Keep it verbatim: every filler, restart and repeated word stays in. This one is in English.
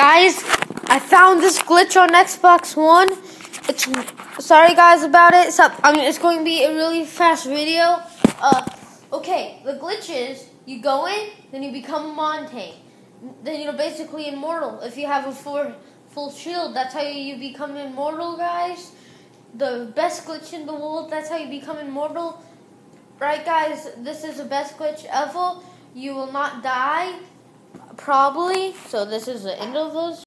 Guys, I found this glitch on Xbox One. It's sorry guys about it. So, I mean, it's going to be a really fast video. Uh, okay, the glitch is you go in, then you become Montagne. Then you're basically immortal. If you have a full full shield, that's how you become immortal, guys. The best glitch in the world. That's how you become immortal. Right, guys? This is the best glitch ever. You will not die, probably. So this is the end of this.